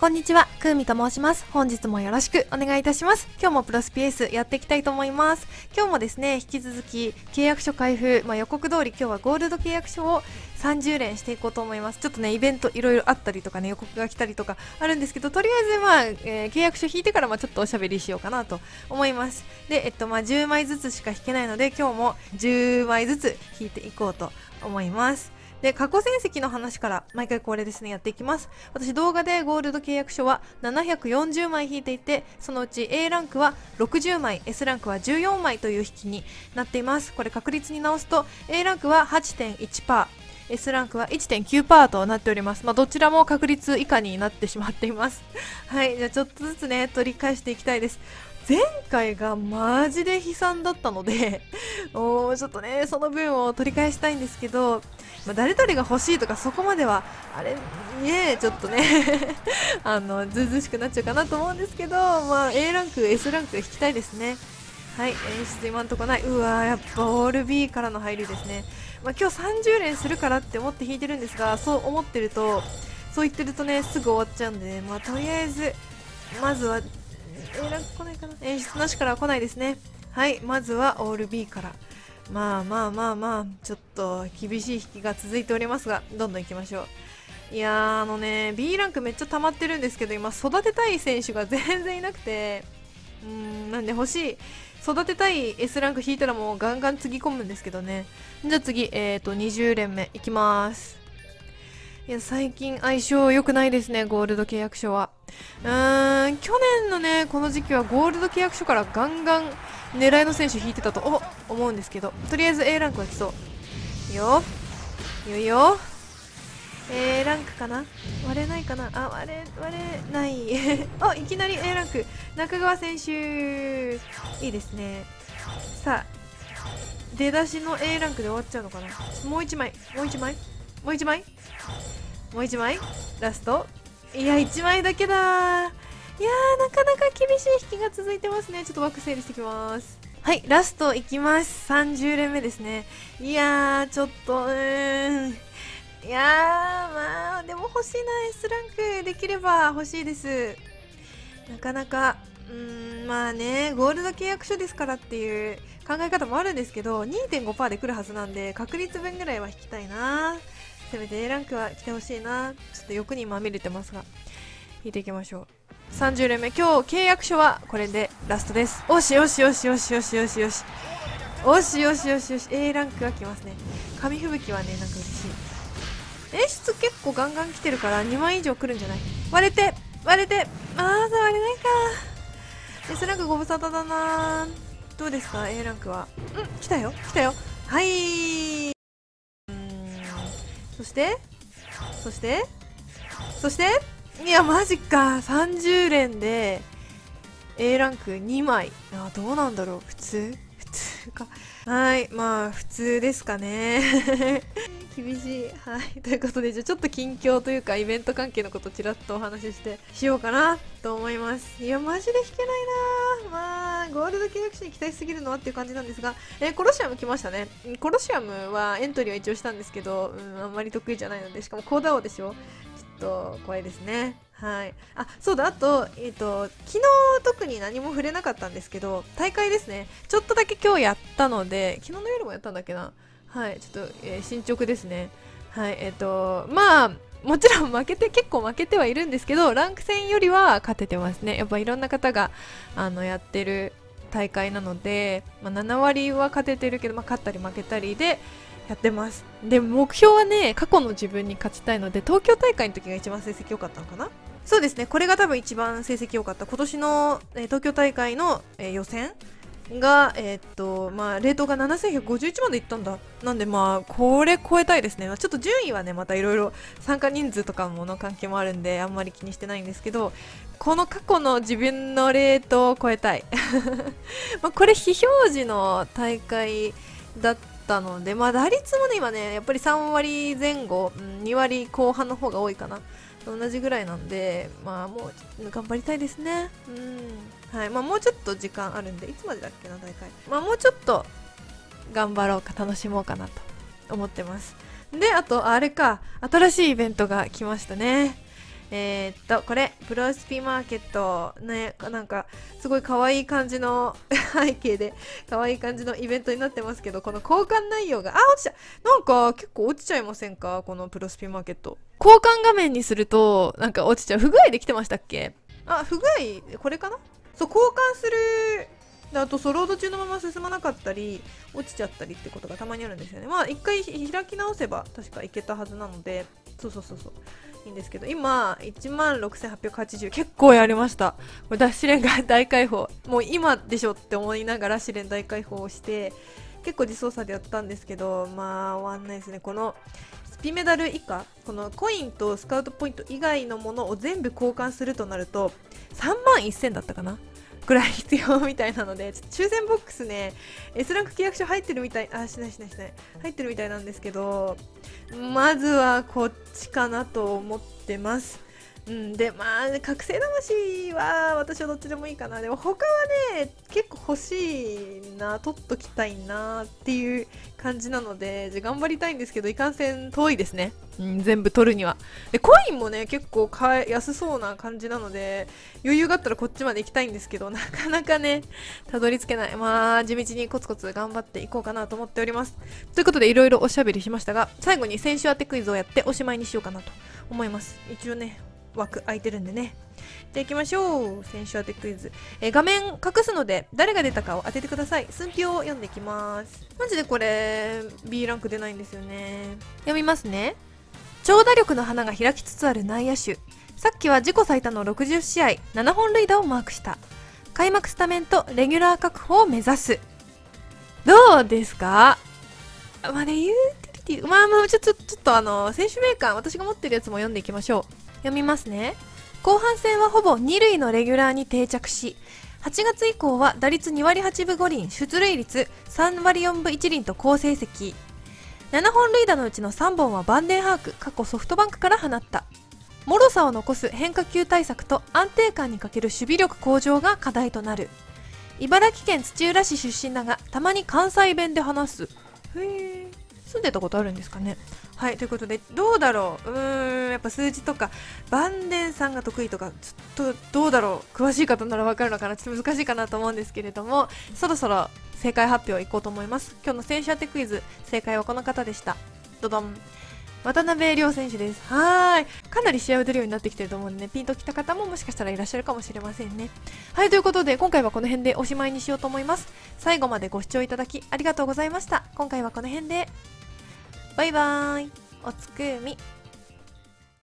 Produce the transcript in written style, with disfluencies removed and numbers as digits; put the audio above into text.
こんにちは、クーミと申します。本日もよろしくお願いいたします。今日もプロスピエースやっていきたいと思います。今日もですね、引き続き契約書開封、予告通り今日はゴールド契約書を30連していこうと思います。ちょっとね、イベントいろいろあったりとかね、予告が来たりとかあるんですけど、とりあえず契約書引いてからちょっとおしゃべりしようかなと思います。で、10枚ずつしか引けないので、今日も10枚ずつ引いていこうと思います。で、過去戦績の話から毎回これですね、やっていきます。私動画でゴールド契約書は740枚引いていて、そのうち A ランクは60枚、S ランクは14枚という引きになっています。これ確率に直すと A ランクは 8.1%、S ランクは 1.9% となっております。どちらも確率以下になってしまっています。はい、じゃあちょっとずつね、取り返していきたいです。前回がマジで悲惨だったのでちょっとね、その分を取り返したいんですけど、誰々が欲しいとかそこまではあれね、ちょっとねずうずうしくなっちゃうかなと思うんですけど、A ランク S ランク引きたいですね。はい、演出今んとこない。うわー、やっぱオール B からの入りですね。今日30連するからって思って引いてるんですが、そう思ってると、そう言ってるとね、すぐ終わっちゃうんで、とりあえずまずはA ランク来ないかな。演出なしからは来ないですね。はい、まずはオール B から。ちょっと厳しい引きが続いておりますが、どんどん行きましょう。いやー、B ランクめっちゃ溜まってるんですけど、今育てたい選手が全然いなくて、なんで欲しい。育てたい S ランク引いたらもうガンガンつぎ込むんですけどね。じゃあ次、20連目いきます。いや、最近相性良くないですね、ゴールド契約書は。去年のね、この時期はゴールド契約書からガンガン狙いの選手引いてたと思うんですけど、とりあえず A ランクは来そう。いいよ。いいよ。A ランクかな、割れないかなあ、割れないいきなり A ランク。中川選手。いいですね。さあ、出だしの A ランクで終わっちゃうのかな。もう1枚。もう1枚もう1枚もう1枚ラスト。いや、1枚だけだー。いやー、なかなか厳しい引きが続いてますね。ちょっと枠整理してきます。はい、ラストいきます。30連目ですね。いやー、ちょっといやー、でも欲しいな。 S ランクできれば欲しいです。なかなかゴールド契約書ですからっていう考え方もあるんですけど、 2.5% で来るはずなんで、確率分ぐらいは引きたいな。せめて A ランクは来てほしいな。ちょっと欲にまみれてますが、引いていきましょう。30連目、今日契約書はこれでラストです。おしよしよしよしよしよしよしよしよしよしよし。 A ランクが来ますね。紙吹雪はね、なんか嬉しい。演出結構ガンガン来てるから2万以上来るんじゃない。割れて割れないか。S ランクご無沙汰だな。どうですか A ランクは。来たよ来たよ。はい。そしていや、マジか。30連で A ランク2枚。どうなんだろう。普通か。はい、普通ですかね。厳しい。はい、ということで、じゃあちょっと近況というかイベント関係のことをちらっとお話ししようかなと思います。いや、マジで弾けないな。ゴールド契約書に期待しすぎるのはっていう感じなんですが、コロシアム来ましたね。コロシアムはエントリーは一応したんですけど、あんまり得意じゃないので、しかもコーダ王でしょ。ちょっと怖いですね。はい。そうだ、あと、昨日特に何も触れなかったんですけど、大会ですね。ちょっとだけ今日やったので、昨日の夜もやったんだっけな。はい、ちょっと、進捗ですね。はい、もちろん結構負けてはいるんですけど、ランク戦よりは勝ててますね。やっぱいろんな方が、やってる大会なので、7割は勝ててるけど、勝ったり負けたりで、やってます。で、目標はね、過去の自分に勝ちたいので、東京大会の時が一番成績良かったのかな。そうですね、これが多分一番成績良かった。今年の、東京大会の、予選が、レートが7151までいったんだ。なんでこれ超えたいですね。ちょっと順位はね、またいろいろ参加人数とかもの関係もあるんで、あんまり気にしてないんですけど、この過去の自分のレートを超えたい。これ非表示の大会だったので、打率もね、今ね、やっぱり3割前後、2割後半の方が多いかな。同じぐらいなんで、もう頑張りたいですね。はい。もうちょっと時間あるんで、いつまでだっけな、大会。もうちょっと頑張ろうか、楽しもうかなと思ってます。で、あと、あれか、新しいイベントが来ましたね。 これ、プロスピマーケット、ね、なんか、すごい可愛い感じの背景で、可愛い感じのイベントになってますけど、この交換内容が、落ちちゃう。なんか、結構落ちちゃいませんかこのプロスピマーケット。交換画面にすると、なんか落ちちゃう。不具合できてましたっけ？不具合、これかな？そう、交換する、あと、ロード中のまま進まなかったり、落ちちゃったりってことがたまにあるんですよね。まあ、一回開き直せば、確かいけたはずなので、そう。いいんですけど、今、16,880、結構やりました。これ、試練が大解放。もう今でしょって思いながら試練大解放をして、結構自走差でやったんですけど、まあ、終わんないですね。この、スピメダル以下、このコインとスカウトポイント以外のものを全部交換するとなると、31,000だったかなぐらい必要みたいなので、抽選ボックスね、S ランク契約書入ってるみたい、しない。入ってるみたいなんですけど、まずはこっちかなと思ってます。で、まあ、覚醒魂は私はどっちでもいいかな。でも他はね、結構欲しいな、取っときたいなっていう感じなので、頑張りたいんですけど、いかんせん遠いですね。全部取るには。で、コインもね、結構安そうな感じなので、余裕があったらこっちまで行きたいんですけど、なかなかね、たどり着けない。まあ、地道にコツコツ頑張っていこうかなと思っております。ということで、いろいろおしゃべりしましたが、最後に先週当てクイズをやっておしまいにしようかなと思います。一応ね、枠空いてるんでね。じゃあ行きましょう。先週当てクイズ。画面隠すので誰が出たかを当ててください。寸評を読んでいきます。マジでこれ B ランク出ないんですよね。読みますね。長打力の花が開きつつある内野手。さっきは自己最多の60試合7本塁打をマークした。開幕スタメンとレギュラー確保を目指す。どうですか？まあね、ユーティリティ、まあちょっと選手名鑑、私が持ってるやつも読んでいきましょう。読みますね。後半戦はほぼ2塁のレギュラーに定着し、8月以降は打率2割8分5厘、出塁率3割4分1厘と好成績。7本塁打のうちの3本はバンデンハーク、過去ソフトバンクから放った。脆さを残す変化球対策と安定感に欠ける守備力向上が課題となる。茨城県土浦市出身だが、たまに関西弁で話す。へー。住んでたことあるんですかね。はい、ということで、どうだろう。やっぱ数字とか、バンデンさんが得意とか、ちょっとどうだろう。詳しい方ならわかるのかな。ちょっと難しいかなと思うんですけれども、そろそろ正解発表いこうと思います。今日の選手当てクイズ、正解はこの方でした。どどん。渡辺亮選手です。はーい。かなり試合を出るようになってきてると思うんでね、ピンときた方ももしかしたらいらっしゃるかもしれませんね。はい、ということで、今回はこの辺でおしまいにしようと思います。最後までご視聴いただきありがとうございました。今回はこの辺で。バイバーイ。おつくみ。